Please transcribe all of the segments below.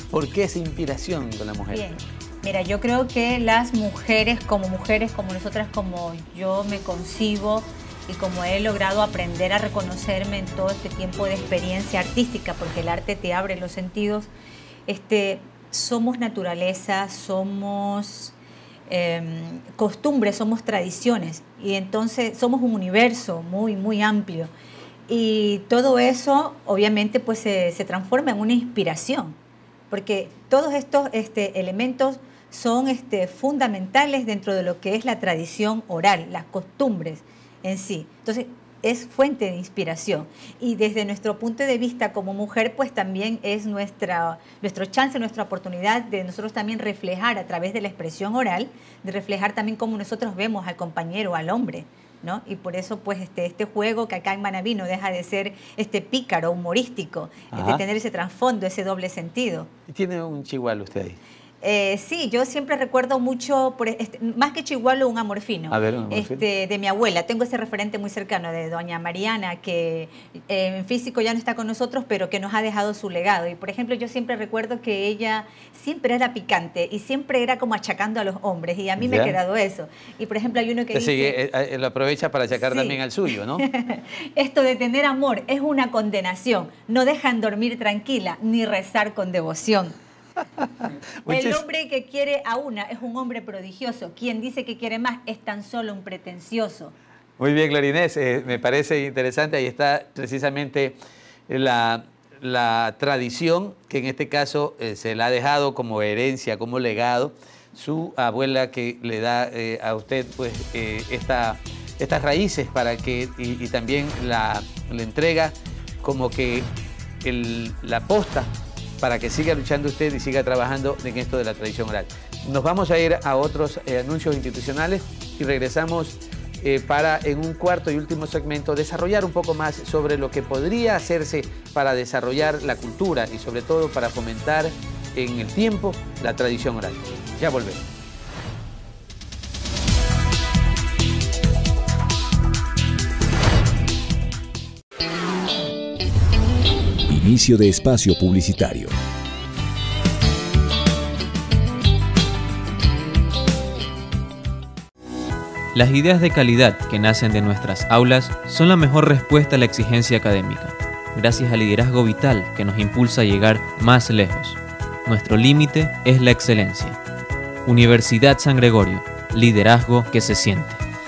¿Por qué esa inspiración con la mujer? Bien, mira, yo creo que las mujeres, como nosotras, como yo me concibo y como he logrado aprender a reconocerme en todo este tiempo de experiencia artística, porque el arte te abre los sentidos, somos naturaleza, somos costumbres, somos tradiciones, y entonces somos un universo muy, muy amplio. Y todo eso, obviamente, pues se transforma en una inspiración, porque todos estos elementos son fundamentales dentro de lo que es la tradición oral, las costumbres en sí. Entonces, es fuente de inspiración. Y desde nuestro punto de vista como mujer, pues también es nuestro chance, nuestra oportunidad de nosotros también reflejar a través de la expresión oral, de reflejar también cómo nosotros vemos al compañero, al hombre, ¿no? Y por eso pues este juego que acá en Manabí no deja de ser pícaro, humorístico, de tener ese trasfondo, ese doble sentido. ¿Tiene un chihuahua usted ahí? Sí, yo siempre recuerdo mucho, más que chihuahua, un amor fino. A ver, un amor fino. De mi abuela. Tengo ese referente muy cercano de doña Mariana, que en físico ya no está con nosotros, pero que nos ha dejado su legado. Y por ejemplo, yo siempre recuerdo que ella siempre era picante y siempre era como achacando a los hombres, y a mí me ha quedado eso. Y por ejemplo, hay uno que dice... lo aprovecha para achacar sí, también al suyo, ¿no? Esto de tener amor es una condenación. No dejan dormir tranquila ni rezar con devoción. El hombre que quiere a una es un hombre prodigioso. Quien dice que quiere más es tan solo un pretencioso. Muy bien, Gloria Inés, me parece interesante. Ahí está precisamente la tradición que en este caso se la ha dejado como herencia, como legado, su abuela, que le da a usted pues estas raíces para que, y también le entrega como que la posta para que siga luchando usted y siga trabajando en esto de la tradición oral. Nos vamos a ir a otros anuncios institucionales y regresamos para, en un cuarto y último segmento, desarrollar un poco más sobre lo que podría hacerse para desarrollar la cultura y sobre todo para fomentar en el tiempo la tradición oral. Ya volvemos. Inicio de espacio publicitario. Las ideas de calidad que nacen de nuestras aulas son la mejor respuesta a la exigencia académica, gracias al liderazgo vital que nos impulsa a llegar más lejos. Nuestro límite es la excelencia. Universidad San Gregorio, liderazgo que se siente.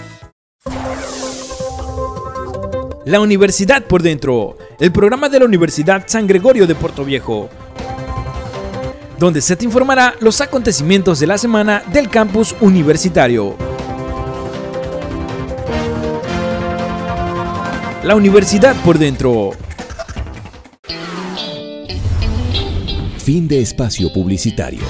La Universidad por Dentro, el programa de la Universidad San Gregorio de Portoviejo, donde se te informará los acontecimientos de la semana del campus universitario. La Universidad por Dentro. Fin de espacio publicitario.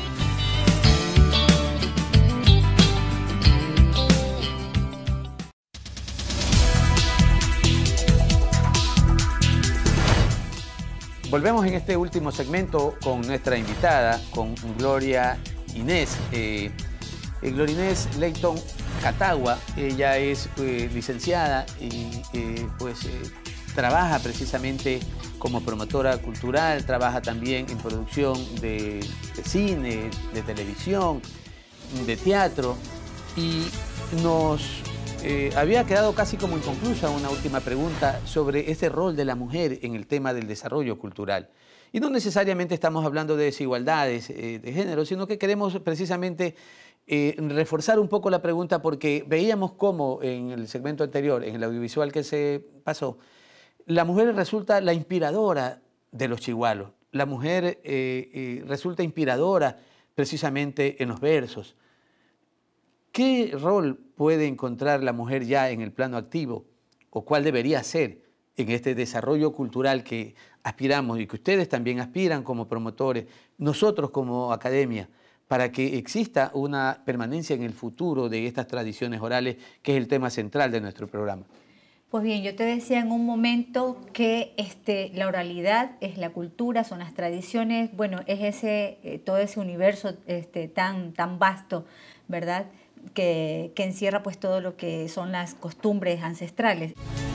Volvemos en este último segmento con nuestra invitada, con Gloria Inés. Gloria Inés Leighton Catagua, ella es licenciada y trabaja precisamente como promotora cultural, trabaja también en producción de cine, de televisión, de teatro, y nos había quedado casi como inconclusa una última pregunta sobre ese rol de la mujer en el tema del desarrollo cultural. Y no necesariamente estamos hablando de desigualdades de género, sino que queremos precisamente reforzar un poco la pregunta, porque veíamos cómo en el segmento anterior, en el audiovisual que se pasó, la mujer resulta la inspiradora de los chihualos. La mujer resulta inspiradora precisamente en los versos. ¿Qué rol puede encontrar la mujer ya en el plano activo, o cuál debería ser en este desarrollo cultural que aspiramos y que ustedes también aspiran como promotores, nosotros como academia, para que exista una permanencia en el futuro de estas tradiciones orales, que es el tema central de nuestro programa? Pues bien, yo te decía en un momento que la oralidad es la cultura, son las tradiciones, bueno, es todo ese universo tan vasto, ¿verdad?, que encierra pues todo lo que son las costumbres ancestrales.